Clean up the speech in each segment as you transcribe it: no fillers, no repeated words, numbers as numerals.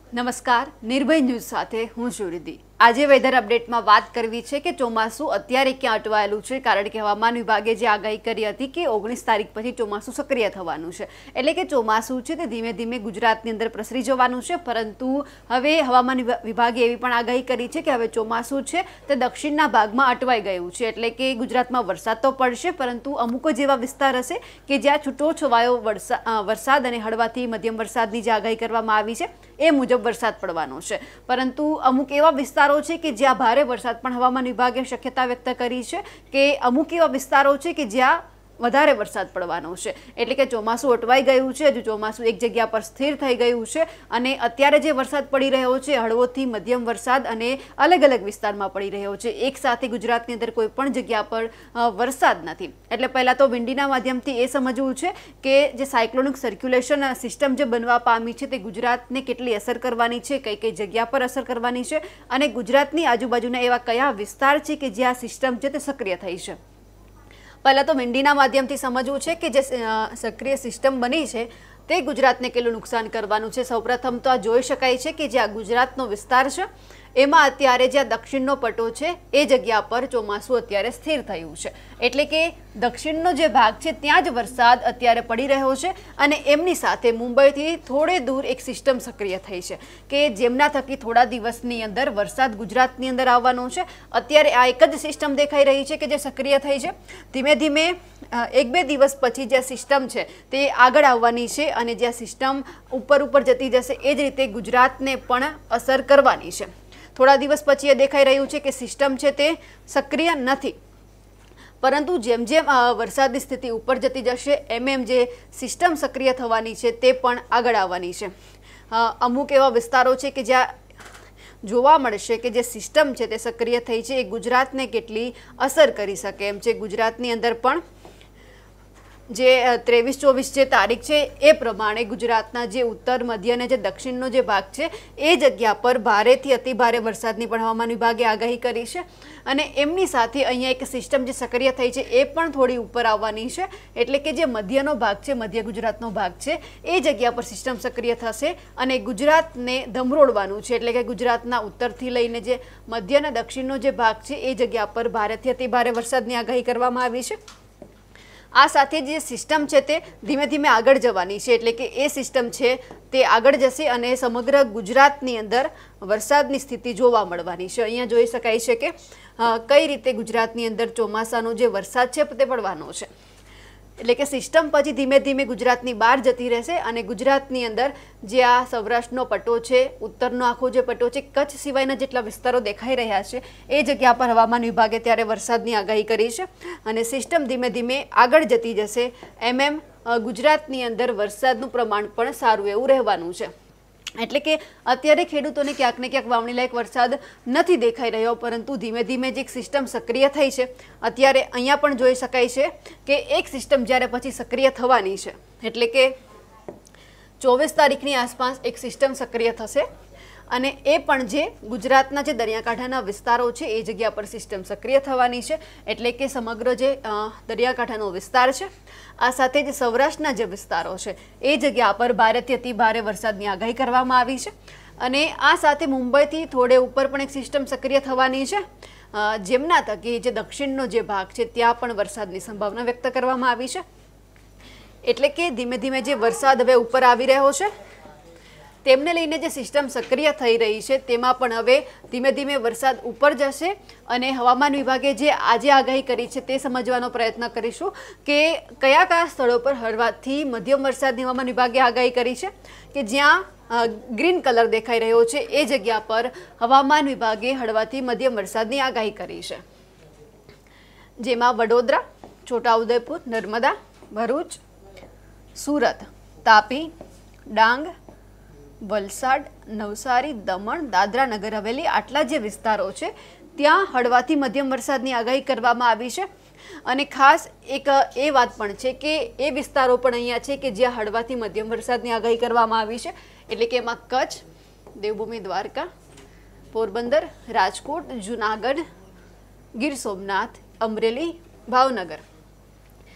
નમસ્કાર નિર્ભય ન્યૂઝ સાથે હું છું રિદ્ધિ। આજે વેધર અપડેટમાં વાત કરવી છે કે ચોમાસું અત્યારે ક્યાં અટવાયેલું છે, કારણ કે હવામાન વિભાગે જે આગાહી કરી હતી કે 19 તારીખ પછી ચોમાસું સક્રિય થવાનું છે, એટલે કે ચોમાસું છે તે ધીમે ધીમે ગુજરાતની અંદર પ્રસરી જવાનું છે। પરંતુ હવે હવામાન વિભાગે એવી પણ આગાહી કરી છે કે હવે ચોમાસું છે તે દક્ષિણના ભાગમાં અટવાઈ ગયું છે, એટલે કે ગુજરાતમાં વરસાદ તો પડશે પરંતુ અમુક જ એવા વિસ્તાર હશે કે જ્યાં છૂટોછવાયો વરસાદ અને હળવાથી મધ્યમ વરસાદની જે આગાહી કરવામાં આવી છે એ મુજબ વરસાદ પડવાનો છે। પરંતુ અમુક એવા વિસ્તારો છે કે જ્યાં ભારે વરસાદ પણ હવામાન વિભાગે શક્યતા વ્યક્ત કરી છે કે અમુક એવા વિસ્તારો છે કે જ્યાં વધારે વરસાદ પડવાનો છે, એટલે કે ચોમાસું અટવાઈ ગયું છે, હજુ ચોમાસું એક જગ્યા પર સ્થિર થઈ ગયું છે અને અત્યારે જે વરસાદ પડી રહ્યો છે હળવોથી મધ્યમ વરસાદ અને અલગ અલગ વિસ્તારમાં પડી રહ્યો છે। એક સાથે ગુજરાતની અંદર કોઈ પણ જગ્યા પર વરસાદ નથી। એટલે પહેલાં તો વિંડીના માધ્યમથી એ સમજવું છે કે જે સાયક્લોનિક સર્ક્યુલેશન સિસ્ટમ જે બનવા પામી છે તે ગુજરાતને કેટલી અસર કરવાની છે, કઈ કઈ જગ્યા પર અસર કરવાની છે અને ગુજરાતની આજુબાજુના એવા કયા વિસ્તાર છે કે જ્યાં સિસ્ટમ છે તે સક્રિય થઈ છે। પહેલાં તો વિંડીના માધ્યમથી સમજવું છે કે જે સક્રિય સિસ્ટમ બની છે તે ગુજરાતને કેટલું નુકસાન કરવાનું છે। સૌપ્રથમ તો આ જોઈ શકાય છે કે જ્યાં ગુજરાતનો વિસ્તાર છે એમાં અત્યારે જ્યાં દક્ષિણનો પટ્ટો છે એ જગ્યા પર ચોમાસું અત્યારે સ્થિર થયું છે, એટલે કે દક્ષિણનો જે ભાગ છે ત્યાં જ વરસાદ અત્યારે પડી રહ્યો છે અને એમની સાથે મુંબઈથી થોડે દૂર એક સિસ્ટમ સક્રિય થઈ છે કે જેમના થકી થોડા દિવસની અંદર વરસાદ ગુજરાતની અંદર આવવાનો છે। અત્યારે આ એક જ સિસ્ટમ દેખાઈ રહી છે કે જે સક્રિય થઈ છે। ધીમે ધીમે એક બે દિવસ પછી જે સિસ્ટમ છે તે આગળ આવવાની છે અને જ્યાં સિસ્ટમ ઉપર જતી જશે એ જ રીતે ગુજરાતને પણ અસર કરવાની છે। થોડા દિવસ પછી એ દેખાઈ રહ્યું છે કે સિસ્ટમ છે તે સક્રિય નથી, પરંતુ જેમ જેમ વરસાદની સ્થિતિ ઉપર જતી જશે એમ એમ જે સિસ્ટમ સક્રિય થવાની છે તે પણ આગળ આવવાની છે। અમુક એવા વિસ્તારો છે કે જ્યાં જોવા મળશે કે જે સિસ્ટમ છે તે સક્રિય થઈ છે એ ગુજરાતને કેટલી અસર કરી શકે એમ છે। ગુજરાતની અંદર પણ જે 23-24 જે તારીખ છે એ પ્રમાણે ગુજરાતના જે ઉત્તર મધ્ય અને જે દક્ષિણનો જે ભાગ છે એ જગ્યા પર ભારેથી અતિ ભારે વરસાદની પણ હવામાન વિભાગે આગાહી કરી છે અને એમની સાથે અહીંયા એક સિસ્ટમ જે સક્રિય થઈ છે એ પણ થોડી ઉપર આવવાની છે, એટલે કે જે મધ્યનો ભાગ છે, મધ્ય ગુજરાતનો ભાગ છે એ જગ્યા પર સિસ્ટમ સક્રિય થશે અને ગુજરાતને ધમરોડવાનું છે, એટલે કે ગુજરાતના ઉત્તરથી લઈને જે મધ્ય અને દક્ષિણનો જે ભાગ છે એ જગ્યા પર ભારેથી અતિ ભારે વરસાદની આગાહી કરવામાં આવી છે। આ સાથે જે સિસ્ટમ છે તે ધીમે ધીમે આગળ જવાની છે, એટલે કે એ સિસ્ટમ છે તે આગળ જશે અને સમગ્ર ગુજરાતની અંદર વરસાદની સ્થિતિ જોવા મળવાની છે। અહીંયા જોઈ શકાય છે કે કઈ રીતે ગુજરાતની અંદર ચોમાસાનો જે વરસાદ છે તે પડવાનો છે, એટલે કે સિસ્ટમ પછી ધીમે ધીમે ગુજરાતની બહાર જતી રહેશે અને ગુજરાતની અંદર જે આ સૌરાષ્ટ્રનો પટ્ટો છે, ઉત્તરનો આખો જે પટ્ટો છે, કચ્છ સિવાયના જેટલા વિસ્તારો દેખાઈ રહ્યા છે એ જગ્યા પર હવામાન વિભાગે ત્યારે વરસાદની આગાહી કરી છે અને સિસ્ટમ ધીમે ધીમે આગળ જતી જશે એમ ગુજરાતની અંદર વરસાદનું પ્રમાણ પણ સારું એવું રહેવાનું છે। એટલે કે અત્યારે ખેડૂતોને ક્યાંક ને ક્યાંક વાવણી લાયક વરસાદ નથી દેખાઈ રહ્યો, પરંતુ ધીમે ધીમે જે એક સિસ્ટમ સક્રિય થઈ છે અત્યારે અહીંયા પણ જોઈ શકાય છે કે એક સિસ્ટમ જ્યારે પછી સક્રિય થવાની છે, એટલે કે 24 તારીખની આસપાસ એક સિસ્ટમ સક્રિય થશે અને એ પણ જે ગુજરાતના જે દરિયાકાંઠાના વિસ્તારો છે એ જગ્યા પર સિસ્ટમ સક્રિય થવાની છે, એટલે કે સમગ્ર જે દરિયાકાંઠાનો વિસ્તાર છે આ સાથે જે સૌરાષ્ટ્રના જે વિસ્તારો છે એ જગ્યા પર ભારેથી અતિ ભારે વરસાદની આગાહી કરવામાં આવી છે અને આ સાથે મુંબઈથી થોડે ઉપર પણ એક સિસ્ટમ સક્રિય થવાની છે, જેમના થકી જે દક્ષિણનો જે ભાગ છે ત્યાં પણ વરસાદની સંભાવના વ્યક્ત કરવામાં આવી છે। એટલે કે ધીમે ધીમે જે વરસાદ હવે ઉપર આવી રહ્યો છે તેમને લઈને જે સિસ્ટમ સક્રિય થઈ રહી છે તેમાં પણ હવે ધીમે ધીમે વરસાદ ઉપર જશે અને હવામાન વિભાગે જે આજે આગાહી કરી છે તે સમજવાનો પ્રયત્ન કરીશું કે કયા કયા સ્થળો પર હળવાથી મધ્યમ વરસાદની હવામાન વિભાગે આગાહી કરી છે કે જ્યાં ગ્રીન કલર દેખાઈ રહ્યો છે એ જગ્યા પર હવામાન વિભાગે હળવાથી મધ્યમ વરસાદની આગાહી કરી છે, જેમાં વડોદરા, છોટાઉદેપુર, નર્મદા, ભરૂચ, સુરત, તાપી, ડાંગ, વલસાડ, નવસારી, દમણ, દાદરા નગર હવેલી આટલા જે વિસ્તારો છે ત્યાં હળવાથી મધ્યમ વરસાદની આગાહી કરવામાં આવી છે અને ખાસ એક એ વાત પણ છે કે એ વિસ્તારો પણ અહીંયા છે કે જ્યાં હળવાથી મધ્યમ વરસાદની આગાહી કરવામાં આવી છે, એટલે કે એમાં કચ્છ, દેવભૂમિ દ્વારકા, પોરબંદર, રાજકોટ, જૂનાગઢ, ગીર સોમનાથ, અમરેલી, ભાવનગર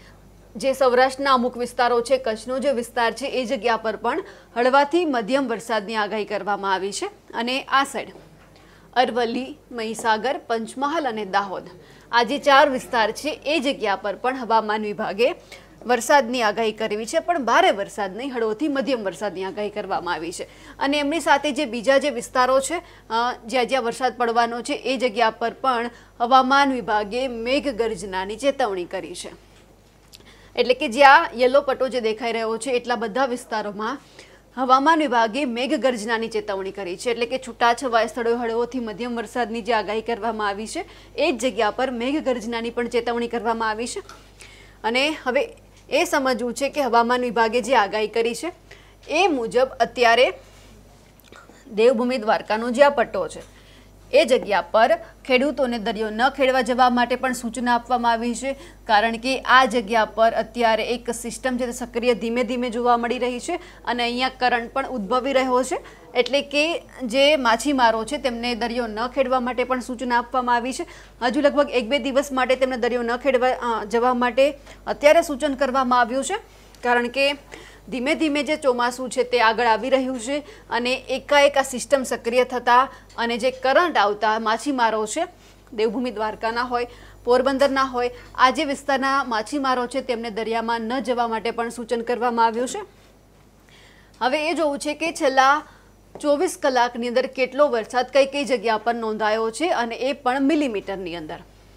જે સૌરાષ્ટ્રના અમુક વિસ્તારો છે, કચ્છનો જે વિસ્તાર છે એ જગ્યા પર પણ હળવાથી મધ્યમ વરસાદની આગાહી કરવામાં આવી છે. અને આ સાઈડ અરવલ્લી, મહીસાગર, પંચમહાલ અને દાહોદ આ જે 4 વિસ્તાર છે એ જગ્યા પર પણ હવામાન વિભાગે વરસાદની આગાહી કરવી છે, પણ ભારે વરસાદ નહીં, હળવોથી મધ્યમ વરસાદની આગાહી કરવામાં આવી છે. અને એમની સાથે જે બીજા જે વિસ્તારો છે જ્યાં જ્યાં વરસાદ પડવાનો છે એ જગ્યા પર પણ હવામાન વિભાગે મેઘગર્જનાની ચેતવણી કરી છે. એટલે કે જ્યાં યલો પટ્ટો જે દેખાઈ રહ્યો છે એટલા બધા વિસ્તારોમાં હવામાન વિભાગે મેઘગર્જનાની ચેતવણી કરી છે. એટલે કે છૂટાછવાયા સ્થળોએ હળવોથી મધ્યમ વરસાદની જે આગાહી કરવામાં આવી છે એ જ જગ્યા પર મેઘગર્જનાની પણ ચેતવણી કરવામાં આવી છે. અને હવે એ સમજવું છે કે હવામાન વિભાગે જે આગાહી કરી છે એ મુજબ અત્યારે દેવભૂમિ દ્વારકાનો જે આ પટ્ટો છે એ જગ્યા પર ખેડૂતોને દરિયો ન ખેડવા જવા માટે પણ સૂચના આપવામાં આવી છે. કારણ કે આ જગ્યા પર અત્યારે એક સિસ્ટમ છે તે સક્રિય ધીમે ધીમે જોવા મળી રહી છે અને અહીંયા કરંટ પણ ઉદ્ભવી રહ્યો છે. એટલે કે જે માછીમારો છે તેમને દરિયો ન ખેડવા માટે પણ સૂચના આપવામાં આવી છે. હજુ લગભગ 1-2 દિવસ માટે તેમને દરિયો ન ખેડવા જવા માટે અત્યારે સૂચન કરવામાં આવ્યું છે. કારણ કે ધીમે ધીમે જે ચોમાસું છે તે આગળ આવી રહ્યું છે અને એકાએક આ સિસ્ટમ સક્રિય થતાં અને જે કરંટ આવતા માછીમારો છે, દેવભૂમિ દ્વારકાના હોય, પોરબંદરના હોય, આ જે વિસ્તારના માછીમારો છે તેમને દરિયામાં ન જવા માટે પણ સૂચન કરવામાં આવ્યું છે. હવે એ જોવું છે કે છેલ્લા 24 કલાકની અંદર કેટલો વરસાદ કઈ કઈ જગ્યા પર નોંધાયો છે અને એ પણ મિલીમીટરની અંદર.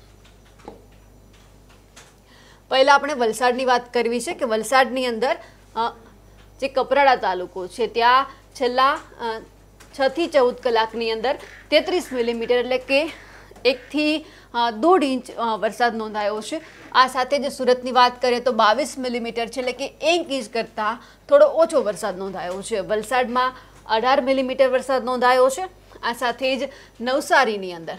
પહેલા આપણે વલસાડની વાત કરવી છે કે વલસાડની અંદર જે કપરાડા તાલુકો છે ત્યાં છેલ્લા 6 થી 14 કલાકની અંદર 33 મિલીમીટર એટલે કે 1 થી 1.5 ઇંચ વરસાદ નોંધાયો છે. આ સાથે જ સુરતની વાત કરીએ તો 22 મિલીમીટર છે, એટલે કે 1 ઇંચ કરતાં થોડો ઓછો વરસાદ નોંધાયો છે. વલસાડમાં 18 મિલીમીટર વરસાદ નોંધાયો છે. આ સાથે જ નવસારીની અંદર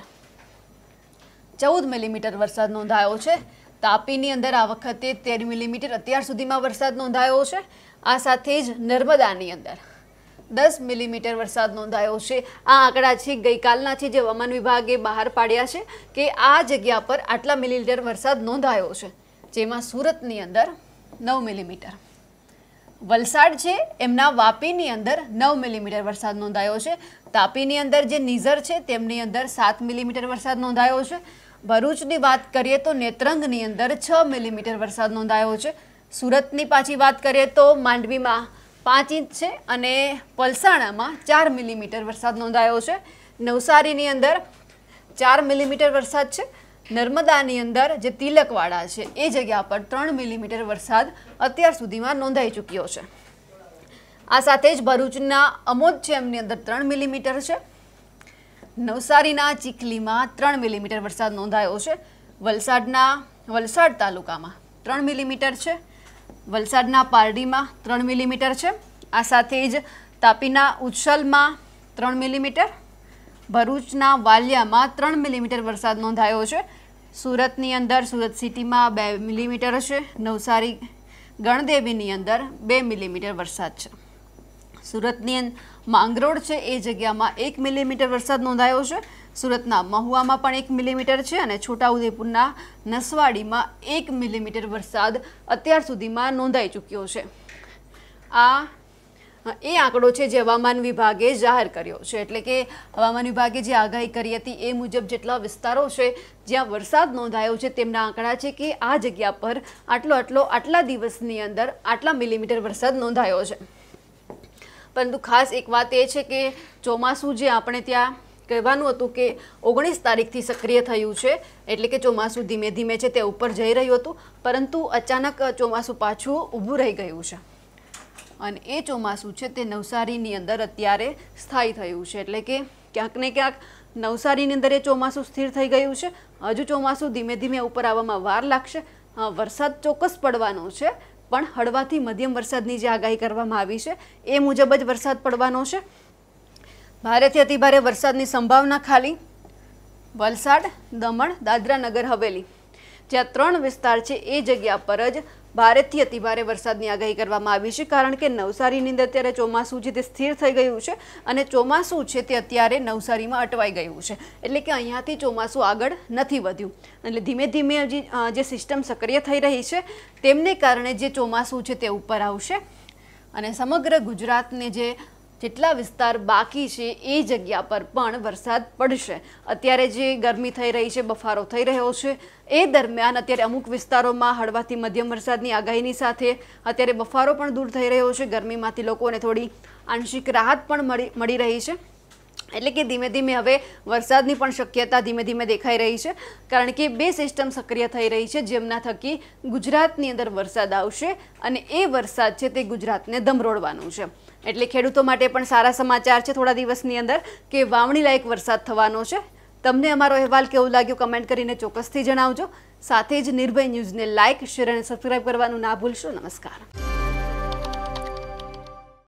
14 મિલીમીટર વરસાદ નોંધાયો છે. તાપીની અંદર આ વખતે 13 મિલીમીટર અત્યાર સુધીમાં વરસાદ નોંધાયો છે. આ સાથે જ નર્મદાની અંદર 10 મિલીમીટર વરસાદ નોંધાયો છે. આ આંકડા છે ગઈકાલના છે જે હવામાન વિભાગે બહાર પાડ્યા છે કે આ જગ્યા પર આટલા મિલીમીટર વરસાદ નોંધાયો છે, જેમાં સુરતની અંદર 9 મિલીમીટર, વલસાડ છે એમના વાપીની અંદર 9 મિલીમીટર વરસાદ નોંધાયો છે. તાપીની અંદર જે નીઝર છે તેમની અંદર 7 મિલીમીટર વરસાદ નોંધાયો છે. ભરૂચની વાત કરીએ તો નેત્રંગની અંદર 6 મિલીમીટર વરસાદ નોંધાયો છે. સુરતની પાછી વાત કરીએ તો માંડવીમાં 5 ઇંચ છે અને પલસાણામાં 4 મિલીમીટર વરસાદ નોંધાયો છે. નવસારીની અંદર 4 મિલીમીટર વરસાદ છે. નર્મદાની અંદર જે તિલકવાડા છે એ જગ્યા પર 3 મિલીમીટર વરસાદ અત્યાર સુધીમાં નોંધાઈ ચૂક્યો છે. આ સાથે જ ભરૂચના અમોદ છે એમની અંદર 3 મિલીમીટર છે. નવસારીના ચીખલીમાં 3 મિલીમીટર વરસાદ નોંધાયો છે. વલસાડ તાલુકામાં 3 મિલીમીટર છે. વલસાડના પારડીમાં 3 મિલીમીટર છે. આ સાથે જ તાપીના ઉચ્છલમાં 3 મિલીમીટર, ભરૂચના વાલિયામાં 3 મિલીમીટર વરસાદ નોંધાયો છે. સુરતની અંદર સુરત સિટીમાં 2 મિલીમીટર છે. નવસારી ગણદેવીની અંદર 2 મિલીમીટર વરસાદ છે. સુરતની માંગરોળ છે એ જગ્યામાં 1 મિલીમીટર વરસાદ નોંધાયો છે. સુરતના મહુવામાં પણ 1 મિલીમીટર છે અને છોટાઉદેપુરના નસવાડીમાં 1 મિલીમીટર વરસાદ અત્યાર સુધીમાં નોંધાઈ ચૂક્યો છે. આ એ આંકડો છે જે હવામાન વિભાગે જાહેર કર્યો છે. એટલે કે હવામાન વિભાગે જે આગાહી કરી હતી એ મુજબ જેટલા વિસ્તારો છે જ્યાં વરસાદ નોંધાયો છે તેમના આંકડા છે કે આ જગ્યા પર આટલા દિવસની અંદર આટલા મિલીમીટર વરસાદ નોંધાયો છે. પરંતુ ખાસ એક વાત એ છે કે ચોમાસું જે આપણે ત્યાં કહેવાનું હતું કે 19 તારીખથી સક્રિય થયું છે, એટલે કે ચોમાસું ધીમે ધીમે છે તે ઉપર જઈ રહ્યું હતું, પરંતુ અચાનક ચોમાસું પાછું ઊભું રહી ગયું છે અને એ ચોમાસું છે તે નવસારીની અંદર અત્યારે સ્થાયી થયું છે. એટલે કે ક્યાંક ને ક્યાંક નવસારીની અંદર એ ચોમાસું સ્થિર થઈ ગયું છે. હજુ ચોમાસું ધીમે ધીમે ઉપર આવવામાં વાર લાગશે. વરસાદ ચોક્કસ પડવાનો છે, પણ હળવાથી મધ્યમ વરસાદની જે આગાહી કરવામાં આવી છે એ મુજબ જ વરસાદ પડવાનો છે. ભારેથી અતિભારે વરસાદની સંભાવના ખાલી વલસાડ, દમણ, દાદરા નગર હવેલી, જ્યાં 3 વિસ્તાર છે એ જગ્યા પર જ ભારેથી અતિભારે વરસાદની આગાહી કરવામાં આવી છે, કારણ કે નવસારીની અંદર અત્યારે ચોમાસું છે તે સ્થિર થઈ ગયું છે અને ચોમાસું છે તે અત્યારે નવસારીમાં અટવાઈ ગયું છે, એટલે કે અહીંયાથી ચોમાસું આગળ નથી વધ્યું. એટલે ધીમે ધીમે જે સિસ્ટમ સક્રિય થઈ રહી છે તેમને કારણે જે ચોમાસું છે તે ઉપર આવશે અને સમગ્ર ગુજરાતને જેટલા વિસ્તાર બાકી છે એ જગ્યા પર પણ વરસાદ પડશે. અત્યારે જે ગરમી થઈ રહી છે, બફારો થઈ રહ્યો છે, એ દરમિયાન અત્યારે અમુક વિસ્તારોમાં હળવાથી મધ્યમ વરસાદની આગાહીની સાથે અત્યારે બફારો પણ દૂર થઈ રહ્યો છે. ગરમીમાંથી લોકોને થોડી આંશિક રાહત પણ મળી રહી છે. એટલે કે ધીમે ધીમે હવે વરસાદની પણ શક્યતા ધીમે ધીમે દેખાઈ રહી છે, કારણ કે બે સિસ્ટમ સક્રિય થઈ રહી છે જેમના થકી ગુજરાતની અંદર વરસાદ આવશે અને એ વરસાદ છે તે ગુજરાતને ધમરોડવાનું છે. એટલે ખેડૂતો માટે પણ સારા સમાચાર છે થોડા દિવસની અંદર કે વાવણી લાયક વરસાદ થવાનો છે. તમને અમારો અહેવાલ કેવો લાગ્યો કમેન્ટ કરીને ચોક્કસથી જણાવજો. સાથે જ નિર્ભય ન્યૂઝને લાઇક, શેર અને સબસ્ક્રાઇબ કરવાનું ના ભૂલશો. નમસ્કાર.